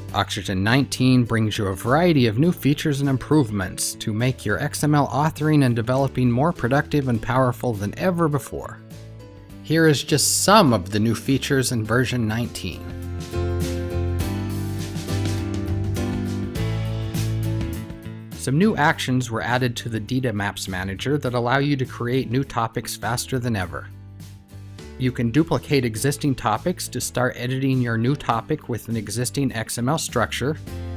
Oxygen 19 brings you a variety of new features and improvements to make your XML authoring and developing more productive and powerful than ever before. Here is just some of the new features in version 19. Some new actions were added to the DITA Maps Manager that allow you to create new topics faster than ever. You can duplicate existing topics to start editing your new topic with an existing XML structure.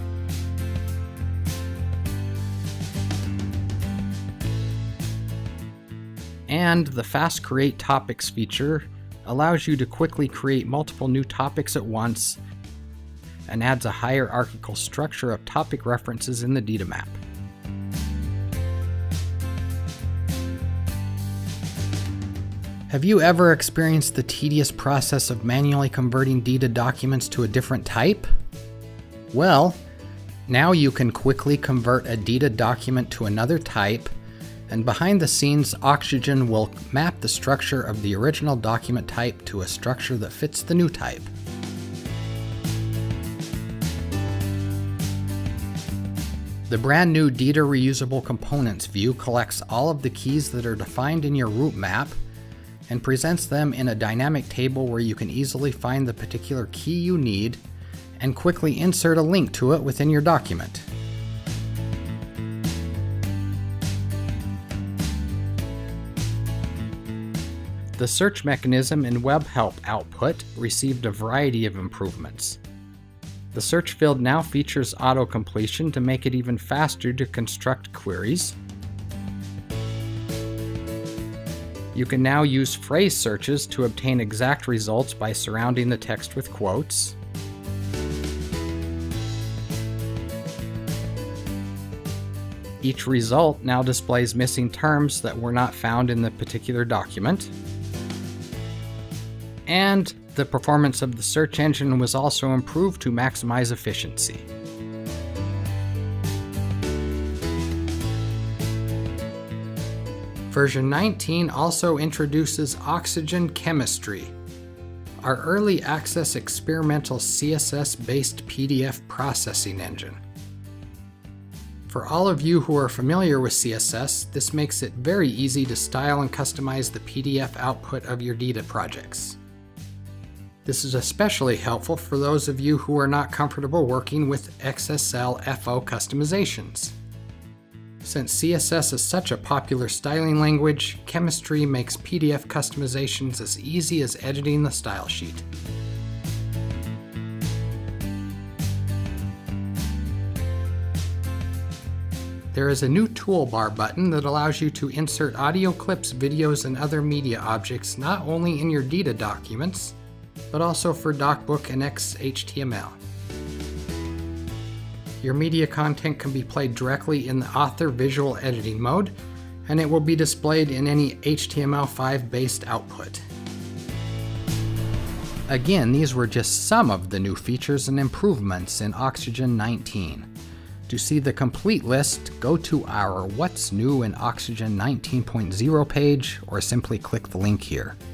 And the Fast Create Topics feature allows you to quickly create multiple new topics at once and adds a hierarchical structure of topic references in the DITA map. Have you ever experienced the tedious process of manually converting DITA documents to a different type? Well, now you can quickly convert a DITA document to another type, and behind the scenes, Oxygen will map the structure of the original document type to a structure that fits the new type. The brand new DITA Reusable Components view collects all of the keys that are defined in your root map and presents them in a dynamic table where you can easily find the particular key you need and quickly insert a link to it within your document. The search mechanism in WebHelp output received a variety of improvements. The search field now features auto-completion to make it even faster to construct queries. You can now use phrase searches to obtain exact results by surrounding the text with quotes. Each result now displays missing terms that were not found in the particular document. And the performance of the search engine was also improved to maximize efficiency. Version 19 also introduces Oxygen Chemistry, our early access experimental CSS-based PDF processing engine. For all of you who are familiar with CSS, this makes it very easy to style and customize the PDF output of your DITA projects. This is especially helpful for those of you who are not comfortable working with XSL FO customizations. Since CSS is such a popular styling language, Chemistry makes PDF customizations as easy as editing the style sheet. There is a new toolbar button that allows you to insert audio clips, videos, and other media objects not only in your DITA documents, but also for DocBook and XHTML. Your media content can be played directly in the author visual editing mode, and it will be displayed in any HTML5 based output. Again, these were just some of the new features and improvements in Oxygen 19. To see the complete list, go to our What's New in Oxygen 19.0 page, or simply click the link here.